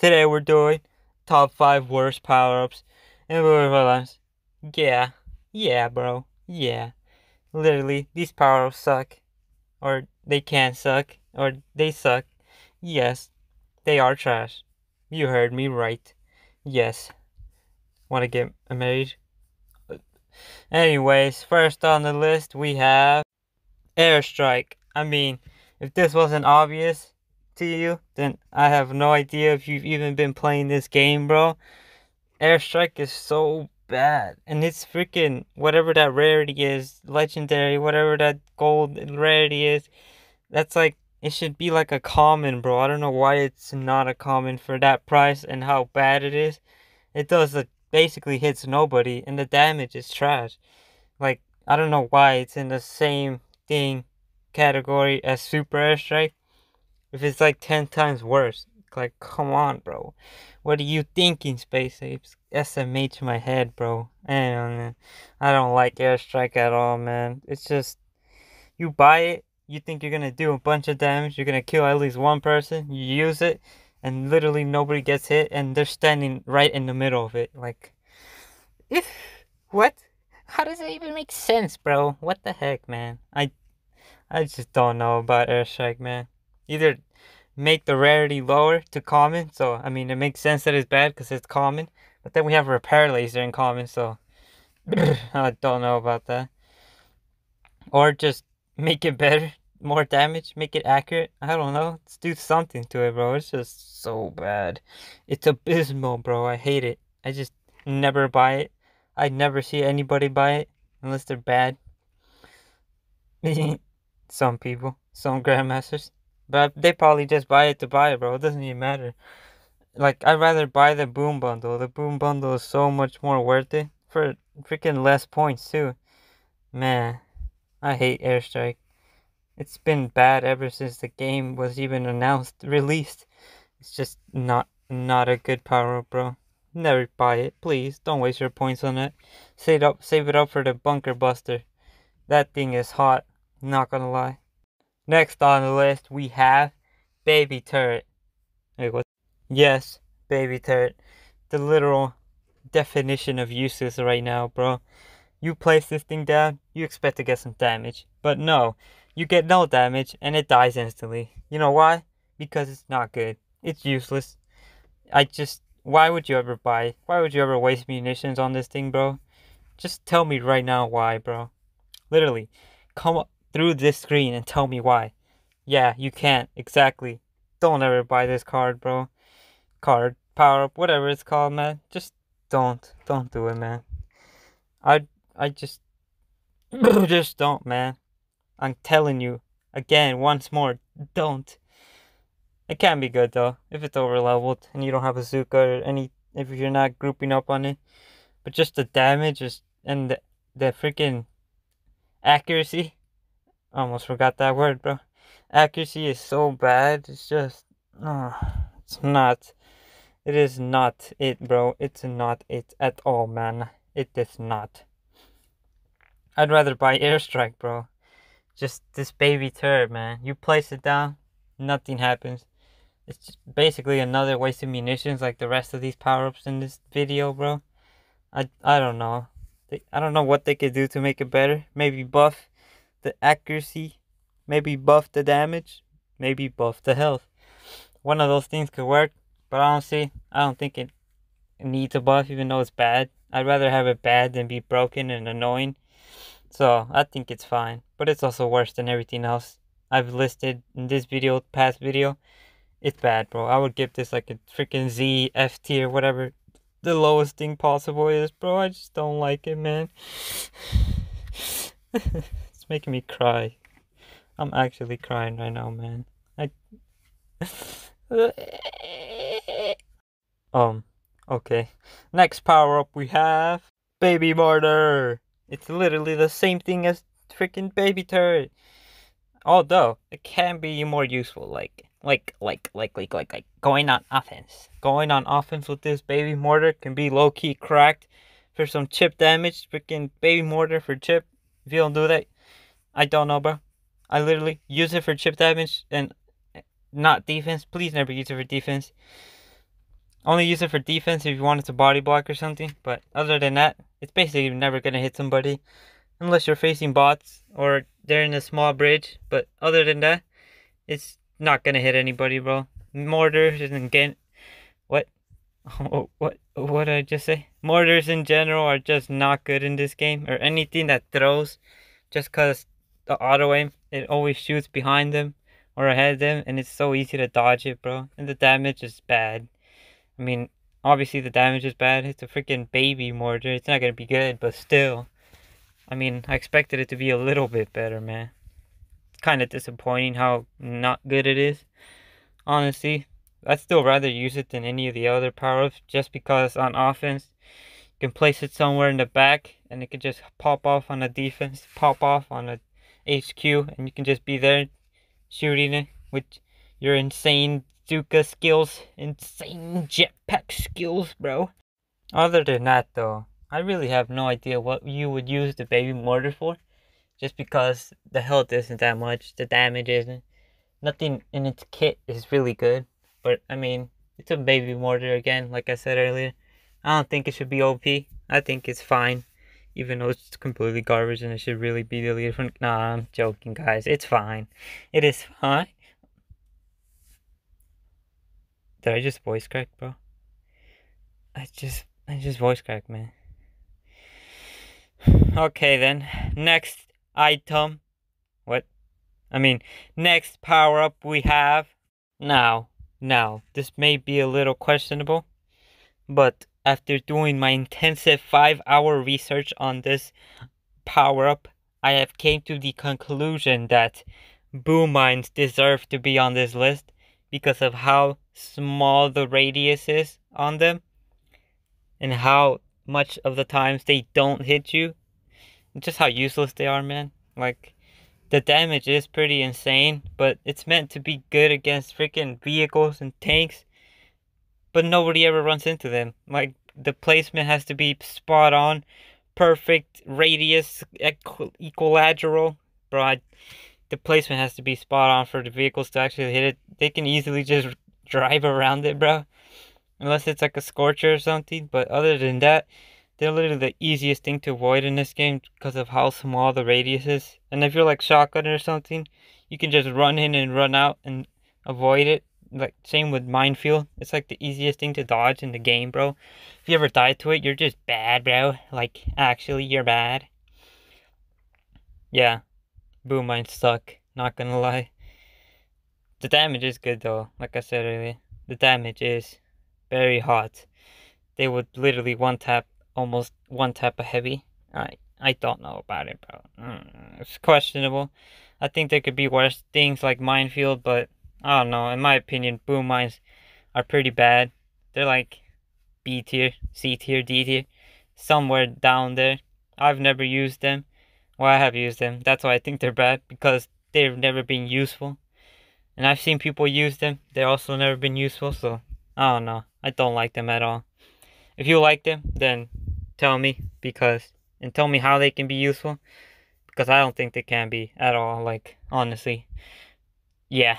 Today we're doing top 5 worst power-ups in Borderlands. Yeah, yeah, bro, yeah. Literally, these power-ups suck, or they can suck, or they suck. Yes, they are trash. You heard me right. Yes. Want to get married? Anyways, first on the list we have Airstrike. I mean, if this wasn't obvious to you, then I have no idea if you've even been playing this game, bro. Airstrike is so bad, and it's freaking whatever that rarity is, legendary, whatever that gold rarity is. That's like, it should be like a common, bro. I don't know why it's not a common for that price and how bad it is. It does, it basically hits nobody, and the damage is trash. Like, I don't know why it's in the same thing category as Super Airstrike if it's like 10 times worse. Like, come on, bro. What are you thinking, Space Apes? SMH my head, bro. And I don't like Airstrike at all, man. It's just, you buy it, you think you're gonna do a bunch of damage, you're gonna kill at least one person, you use it, and literally nobody gets hit, and they're standing right in the middle of it. Like, if, what? How does it even make sense, bro? What the heck, man? I just don't know about Airstrike, man. Either make the rarity lower to common, so I mean it makes sense that it's bad because it's common, but then we have repair laser in common, so I don't know about that. Or just make it better, more damage, make it accurate. I don't know. Let's do something to it, bro. It's just so bad. It's abysmal, bro. I hate it. I just never buy it. I never see anybody buy it unless they're bad. Some people, some grandmasters. But they probably just buy it to buy it, bro. It doesn't even matter. Like, I'd rather buy the boom bundle. The boom bundle is so much more worth it for freaking less points, too. Man, I hate Airstrike. It's been bad ever since the game was even announced, released. It's just not a good power up, bro. Never buy it, please. Don't waste your points on it. Save it up for the bunker buster. That thing is hot. Not gonna lie. Next on the list we have Baby Turret. Wait, what? Yes, Baby Turret. The literal definition of useless right now, bro. You place this thing down, you expect to get some damage. But no, you get no damage and it dies instantly. You know why? Because it's not good. It's useless. Why would you ever buy it? Why would you ever waste munitions on this thing, bro? Just tell me right now why, bro. Literally, come through this screen and tell me why. Yeah, you can't. Exactly. Don't ever buy this card, bro. Card, power up, whatever it's called, man. Just don't. Don't do it, man. I just just don't, man. I'm telling you again, once more, don't. It can be good though if it's over leveled and you don't have a Zuka or if you're not grouping up on it. But just the damage and the freaking accuracy. I almost forgot that word, bro. Accuracy is so bad. It's just it's not. It is not it, bro. It's not it at all, man. It is not. I'd rather buy Airstrike, bro. Just this Baby Turret, man. You place it down, nothing happens. It's just basically another waste of munitions like the rest of these power-ups in this video, bro. I don't know. I don't know what they could do to make it better. Maybe buff the accuracy. Maybe buff the damage. Maybe buff the health. One of those things could work. But honestly, I don't think it needs a buff even though it's bad. I'd rather have it bad than be broken and annoying. So, I think it's fine. But it's also worse than everything else I've listed in this video, past video. It's bad, bro. I would give this like a freaking Z, F tier, whatever the lowest thing possible is, bro. I just don't like it, man. It's making me cry. I'm actually crying right now, man. Okay. Next power-up we have Baby Mortar. It's literally the same thing as freaking Baby Turret. Although, it can be more useful, like going on offense. Going on offense with this Baby Mortar can be low-key cracked for some chip damage. Freaking Baby Mortar for chip. If you don't do that, I don't know, bro. I literally use it for chip damage and not defense. Please never use it for defense. Only use it for defense if you want it to body block or something. But other than that, it's basically never gonna hit somebody unless you're facing bots or they're in a small bridge. But other than that, it's not gonna hit anybody, bro. Mortars and again, what? What did I just say? Mortars in general are just not good in this game, or anything that throws, just cause the auto aim, it always shoots behind them or ahead of them, and it's so easy to dodge it, bro. And the damage is bad. I mean, obviously the damage is bad. It's a freaking baby mortar. It's not gonna be good, but still. I mean, I expected it to be a little bit better, man. It's kind of disappointing how not good it is. Honestly, I'd still rather use it than any of the other power-ups, just because on offense, you can place it somewhere in the back, and it can just pop off on a defense, pop off on a HQ, and you can just be there shooting it with your insane Zuka skills, insane jetpack skills, bro. Other than that, though, I really have no idea what you would use the baby mortar for. Just because the health isn't that much, the damage isn't. Nothing in its kit is really good. But, I mean, it's a baby mortar again, like I said earlier. I don't think it should be OP. I think it's fine. Even though it's completely garbage and it should really be deleted from... Nah, I'm joking, guys. It's fine. It is fine. Did I just voice crack, bro? I just voice cracked, man. Okay, then. Next item. What? I mean, next power-up we have. Now, this may be a little questionable, but after doing my intensive 5-hour research on this power-up, I have came to the conclusion that boom mines deserve to be on this list because of how small the radius is on them and how much of the times they don't hit you. Just how useless they are, man. Like, the damage is pretty insane, but it's meant to be good against freaking vehicles and tanks, but nobody ever runs into them. Like, the placement has to be spot on, perfect radius, equilateral. Bro, the placement has to be spot on for the vehicles to actually hit it. They can easily just drive around it, bro. Unless it's like a Scorcher or something, but other than that, they're literally the easiest thing to avoid in this game because of how small the radius is. And if you're like shotgun or something, you can just run in and run out and avoid it. Like, same with minefield. It's like the easiest thing to dodge in the game, bro. If you ever die to it, you're just bad, bro. Like, actually, you're bad. Yeah, boom mines suck. Not gonna lie. The damage is good though, like I said earlier. The damage is very hot. They would literally almost one tap a heavy. I don't know about it, bro. It's questionable. I think there could be worse things like minefield, but I don't know. In my opinion, boom mines are pretty bad. They're like B tier, C tier, D tier, somewhere down there. I've never used them. Well, I have used them. That's why I think they're bad, because they've never been useful. And I've seen people use them. They're also never been useful, so I don't know. I don't like them at all. If you like them, then tell me, and tell me how they can be useful, because I don't think they can be at all, like, honestly. Yeah.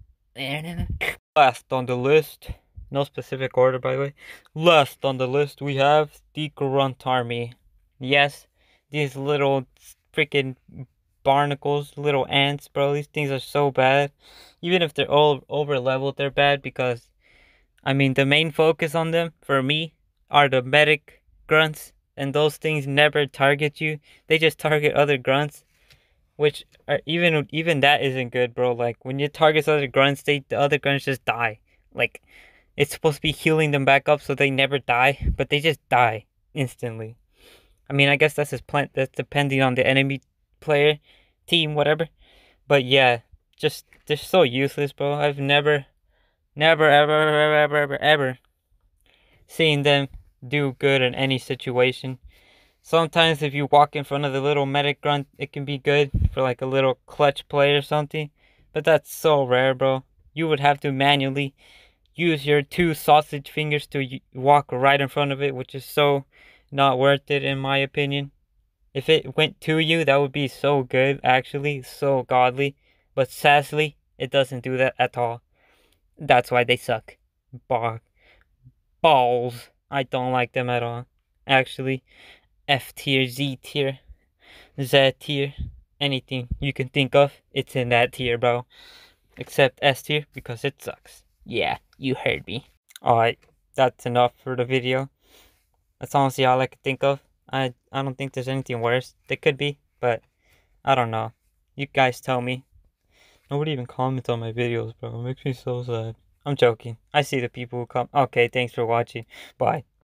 Last on the list, no specific order, by the way. Last on the list, we have the Grunt Army. Yes, these little freaking barnacles, little ants, bro. These things are so bad. Even if they're all over leveled, they're bad because, I mean, the main focus on them, for me, are the medic grunts, and those things never target you. They just target other grunts, which are even that isn't good, bro. Like, when you target other grunts, the other grunts just die. Like, it's supposed to be healing them back up so they never die, but they just die instantly. I mean, I guess that's that's depending on the enemy player, team, whatever. But yeah, just they're so useless, bro. I've never ever seen them do good in any situation. Sometimes if you walk in front of the little medic grunt, it can be good for like a little clutch play or something. But that's so rare, bro. You would have to manually use your 2 sausage fingers to walk right in front of it, which is so not worth it in my opinion. If it went to you, that would be so good, actually, so godly. But sadly, it doesn't do that at all. That's why they suck. Bog. balls. I don't like them at all. Actually, F tier, Z tier, Z tier, anything you can think of, it's in that tier, bro. Except S tier because it sucks. Yeah, you heard me. Alright, that's enough for the video. That's honestly all I could think of. I don't think there's anything worse. There could be, but I don't know. You guys tell me. Nobody even comments on my videos, bro. It makes me so sad. I'm joking. I see the people who come. Okay, thanks for watching. Bye.